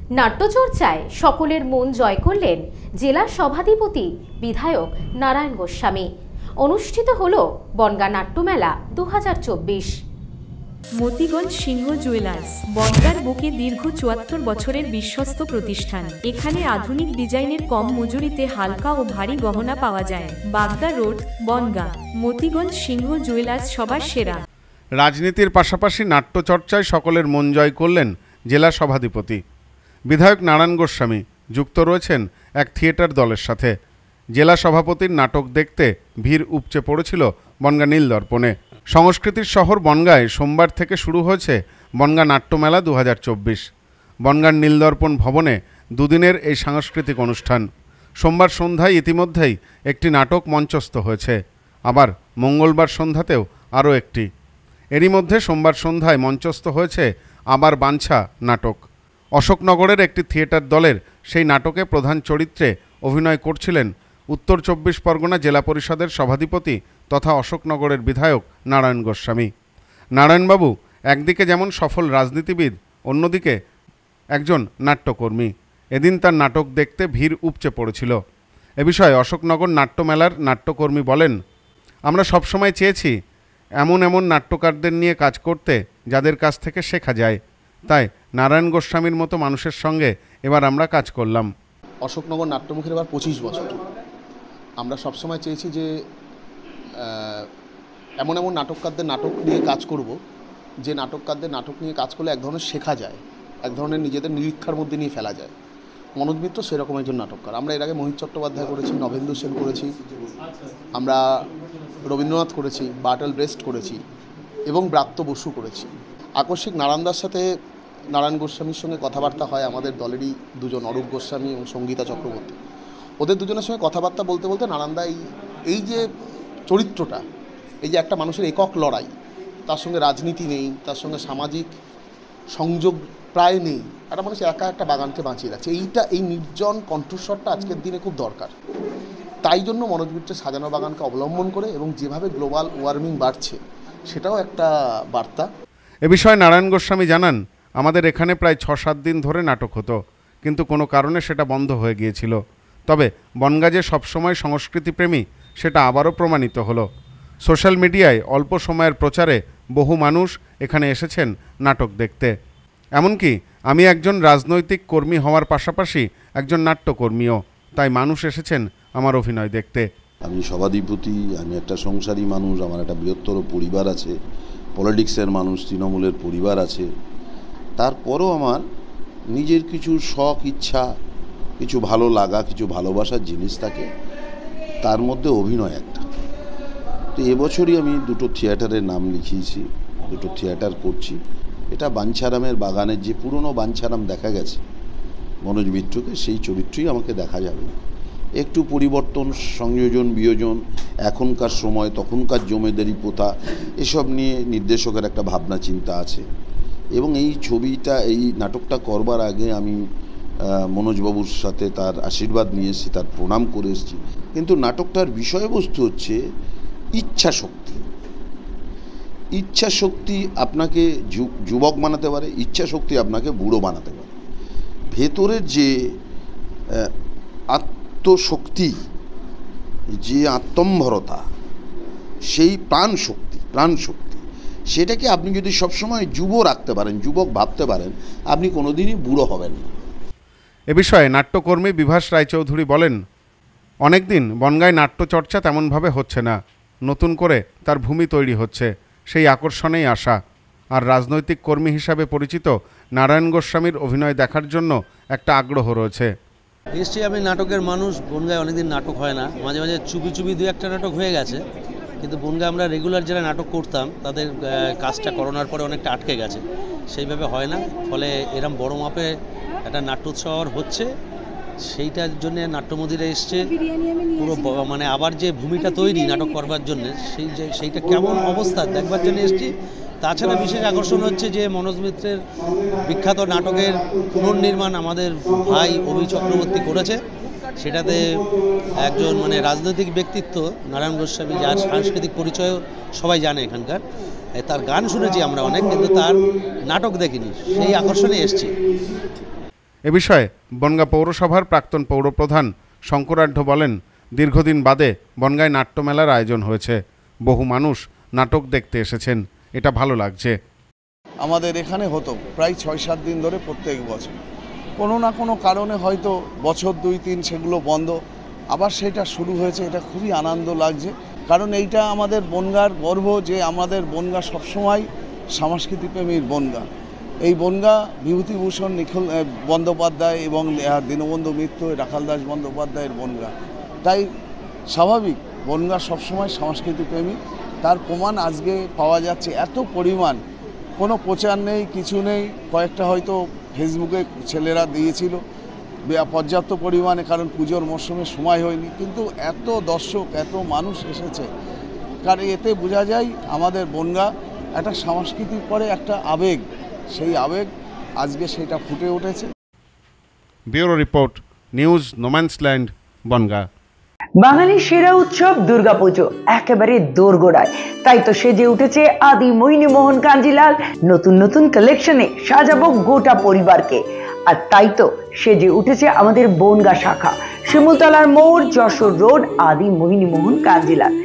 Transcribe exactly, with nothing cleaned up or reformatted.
নাট্যচর্চায় সকলের মন জয় করলেন জেলা সভাধিপতি বিধায়ক নারায়ণ গোস্বামী। অনুষ্ঠিত হল বনগাঁ নাট্যমেলা দু হাজার চব্বিশ। মতিগঞ্জ সিংহ জুয়েলার্স বনগাঁর বুকে দীর্ঘ চুয়াত্তর বছরের বিশ্বস্ত প্রতিষ্ঠান। এখানে আধুনিক ডিজাইনের কম মজুরিতে হালকা ও ভারী গহনা পাওয়া যায়। বাগদা রোড, বনগাঁ। মতিগঞ্জ সিংহ জুয়েলার্স সবার সেরা। রাজনীতির পাশাপাশি নাট্যচর্চায় সকলের মন জয় করলেন জেলা সভাধিপতি বিধায়ক নারায়ণ গোস্বামী। যুক্ত রয়েছেন এক থিয়েটার দলের সাথে। জেলা সভাপতির নাটক দেখতে ভিড় উপচে পড়েছিল বনগাঁ নীলদর্পণে। সংস্কৃতির শহর বনগাঁয় সোমবার থেকে শুরু হয়েছে বনগাঁ নাট্যমেলা দু হাজার চব্বিশ। বনগাঁর নীলদর্পণ ভবনে দুদিনের এই সাংস্কৃতিক অনুষ্ঠান। সোমবার সন্ধ্যায় ইতিমধ্যেই একটি নাটক মঞ্চস্থ হয়েছে, আবার মঙ্গলবার সন্ধ্যাতেও আরও একটি। এরই মধ্যে সোমবার সন্ধ্যায় মঞ্চস্থ হয়েছে আবার বাঞ্ছা নাটক। অশোকনগরের একটি থিয়েটার দলের সেই নাটকে প্রধান চরিত্রে অভিনয় করছিলেন উত্তর চব্বিশ পরগনা জেলা পরিষদের সভাধিপতি তথা অশোকনগরের বিধায়ক নারায়ণ গোস্বামী। নারায়ণবাবু একদিকে যেমন সফল রাজনীতিবিদ, অন্যদিকে একজন নাট্যকর্মী। এদিন তার নাটক দেখতে ভিড় উপচে পড়েছিল। এ বিষয়ে অশোকনগর নাট্যমেলার নাট্যকর্মী বলেন, আমরা সবসময় চেয়েছি এমন এমন নাট্যকারদের নিয়ে কাজ করতে যাদের কাছ থেকে শেখা যায়। তাই নারায়ণ গোস্বামীর মতো মানুষের সঙ্গে এবার আমরা কাজ করলাম। অশোকনগর নাট্যমুখীর এবার পঁচিশ বছর। আমরা সবসময় চেয়েছি যে এমন এমন নাটককারদের নাটক নিয়ে কাজ করব, যে নাটককারদের নাটক নিয়ে কাজ করলে এক ধরনের শেখা যায়, এক ধরনের নিজেদের নিরীক্ষার মধ্যে নিয়ে ফেলা যায়। মনোজ মিত্র সেরকম একজন নাটককার। আমরা এর আগে মোহিত চট্টোপাধ্যায় করেছি, নবেন্দু সেন করেছি, আমরা রবীন্দ্রনাথ করেছি, বার্টল ব্রেস্ট করেছি এবং ব্রাত্য বসু করেছি। আকস্মিক নারায়ণদার সাথে নারায়ণ গোস্বামীর সঙ্গে কথাবার্তা হয়, আমাদের দলেরই দুজন, অরূপ গোস্বামী এবং সঙ্গীতা চক্রবর্তী। ওদের দুজনের সঙ্গে কথাবার্তা বলতে বলতে নারায়ণদা এই এই যে চরিত্রটা, এই যে একটা মানুষের একক লড়াই, তার সঙ্গে রাজনীতি নেই, তার সঙ্গে সামাজিক সংযোগ প্রায় নেই, একটা মানুষ একা একটা বাগানকে বাঁচিয়ে রাখছে, এইটা এই নির্জন কণ্ঠস্বরটা আজকের দিনে খুব দরকার। তাই জন্য মনোজ মিত্রের সাজানো বাগানকে অবলম্বন করে এবং যেভাবে গ্লোবাল ওয়ার্মিং বাড়ছে সেটাও একটা বার্তা। এ বিষয়ে নারায়ণ গোস্বামী জানান, আমাদের এখানে প্রায় ছ সাত দিন ধরে নাটক হতো, কিন্তু কোনো কারণে সেটা বন্ধ হয়ে গিয়েছিল। তবে বনগাঁ যে সবসময় সংস্কৃতিপ্রেমী সেটা আবারও প্রমাণিত হলো। সোশ্যাল মিডিয়ায় অল্প সময়ের প্রচারে বহু মানুষ এখানে এসেছেন নাটক দেখতে। এমনকি আমি একজন রাজনৈতিক কর্মী হওয়ার পাশাপাশি একজন নাট্যকর্মীও, তাই মানুষ এসেছেন আমার অভিনয় দেখতে। আমি সভাধিপতি, আমি একটা সংসারী মানুষ, আমার একটা বৃহত্তর পরিবার আছে, পলিটিক্সের মানুষ, তৃণমূলের পরিবার আছে। তারপরও আমার নিজের কিছু শখ, ইচ্ছা, কিছু ভালো লাগা, কিছু ভালোবাসার জিনিস থাকে, তার মধ্যে অভিনয় একটা। তো এবছরই আমি দুটো থিয়েটারের নাম লিখিয়েছি, দুটো থিয়েটার করছি। এটা বাঞ্ছারামের বাগানের যে পুরনো বাঞ্ছারাম দেখা গেছে মনোজ মিত্রকে, সেই চরিত্রই আমাকে দেখা যাবে। একটু পরিবর্তন, সংযোজন, বিয়োজন, এখনকার সময় তখনকার জমিদারি প্রথা, এসব নিয়ে নির্দেশকের একটা ভাবনা চিন্তা আছে। এবং এই ছবিটা, এই নাটকটা করবার আগে আমি মনোজবাবুর সাথে তার আশীর্বাদ নিয়ে এসেছি, তার প্রণাম করে এসেছি। কিন্তু নাটকটার বিষয়বস্তু হচ্ছে ইচ্ছা শক্তি। ইচ্ছা শক্তি আপনাকে যুবক বানাতে পারে, ইচ্ছা শক্তি আপনাকে বুড়ো বানাতে পারে। ভেতরের যে আত্মশক্তি, যে আত্মম্ভরতা, সেই প্রাণ শক্তি, প্রাণ শক্তি, সেটাকে আপনি যদি সবসময় যুব রাখতে পারেন, যুবক ভাবতে পারেন, আপনি কোনোদিনই বুড়ো হবেন না। এ বিষয়ে নাট্যকর্মী বিভাস রায়চৌধুরী বলেন, অনেকদিন বনগাঁয় নাট্যচর্চা তেমনভাবে হচ্ছে না, নতুন করে তার ভূমি তৈরি হচ্ছে, সেই আকর্ষণেই আসা। আর রাজনৈতিক কর্মী হিসাবে পরিচিত নারায়ণ গোস্বামীর অভিনয় দেখার জন্য একটা আগ্রহ রয়েছে। নিশ্চয়ই আমি নাটকের মানুষ, বনগাঁয় অনেকদিন নাটক হয় না, মাঝে মাঝে চুপি চুপি দু একটা নাটক হয়ে গেছে, কিন্তু বনগাঁয় আমরা রেগুলার যারা নাটক করতাম তাদের কাজটা করোনার পরে অনেকটা আটকে গেছে, সেইভাবে হয় না। ফলে এরম বড় মাপে একটা নাট্যোৎসব হচ্ছে, সেইটার জন্য নাট্যমন্দিরে এসছে পুরো, মানে আবার যে ভূমিটা তৈরি নাটক করবার জন্য, সেই যে সেইটা কেমন অবস্থা দেখবার জন্য এসছি। তাছাড়া বিশেষ আকর্ষণ হচ্ছে যে মনোজ মিত্রের বিখ্যাত নাটকের পুনর্নির্মাণ আমাদের ভাই অভি চক্রবর্তী করেছে। সেটাতে একজন মানে রাজনৈতিক ব্যক্তিত্ব নারায়ণ গোস্বামী, যার সাংস্কৃতিক পরিচয় সবাই জানে এখানকার, তার গান শুনেছি আমরা অনেক, কিন্তু তার নাটক দেখিনি, সেই আকর্ষণে এসছি। এ বিষয়ে বনগাঁ পৌরসভার প্রাক্তন পৌরপ্রধান শঙ্করাঢ্য বলেন, দীর্ঘদিন বাদে বনগাঁয় নাট্যমেলার আয়োজন হয়েছে। বহু মানুষ নাটক দেখতে এসেছেন, এটা ভালো লাগছে। আমাদের এখানে হতো প্রায় ছয় সাত দিন ধরে প্রত্যেক বছর, কোনো না কোনো কারণে হয়তো বছর দুই তিন সেগুলো বন্ধ, আবার সেটা শুরু হয়েছে। এটা খুবই আনন্দ লাগছে, কারণ এইটা আমাদের বনগাঁর গর্ব যে আমাদের বনগাঁ সবসময় সংস্কৃতিপ্রেমীর বনগাঁ। এই বনগাঁ বিভূতিভূষণ নিখিল বন্দ্যোপাধ্যায় এবং দীনবন্ধু মিত্র, রাখাল দাস বন্দ্যোপাধ্যায়ের বনগাঁ, তাই স্বাভাবিক বনগাঁ সবসময় সংস্কৃতিপ্রেমী। তার প্রমাণ আজকে পাওয়া যাচ্ছে। এত পরিমাণ, কোনো প্রচার নেই, কিছু নেই, কয়েকটা হয়তো ফেসবুকে ছেলেরা দিয়েছিল পর্যাপ্ত পরিমাণে, কারণ পুজোর মরশুমে সময় হয়নি, কিন্তু এত দর্শক, এত মানুষ এসেছে, কারণ এতে বোঝা যায় আমাদের বনগাঁ একটা সংস্কৃতির পরে একটা আবেগ, সেই আবেগ আজকে সেটা ফুটে উঠেছে। Bureau report, news no man's land, Bongaon. বাঙালির সেরা উৎসব দুর্গাপুজো একেবারে দোরগোড়ায়, তাই তো সেজে উঠেছে আদি মোহিনী মোহন কাঞ্জিলাল। নতুন নতুন কালেকশনে সাজাবো গোটা পরিবারকে, আর তাই তো সেজে উঠেছে আমাদের বনগাঁ শাখা, শিমুলতলার মোড়, যশোর রোড, আদি মোহিনী মোহন কাঞ্জিলাল।